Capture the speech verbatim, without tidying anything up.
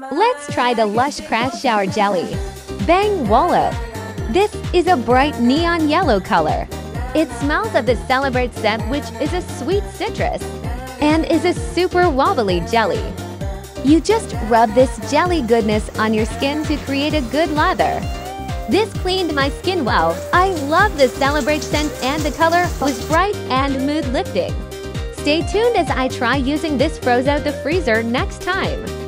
Let's try the Lush Crash Shower Jelly. Bang Wallow. This is a bright neon yellow color. It smells of the Celebrate scent, which is a sweet citrus, and is a super wobbly jelly. You just rub this jelly goodness on your skin to create a good lather. This cleaned my skin well. I love the Celebrate scent and the color was bright and mood lifting. Stay tuned as I try using this froze out the freezer next time.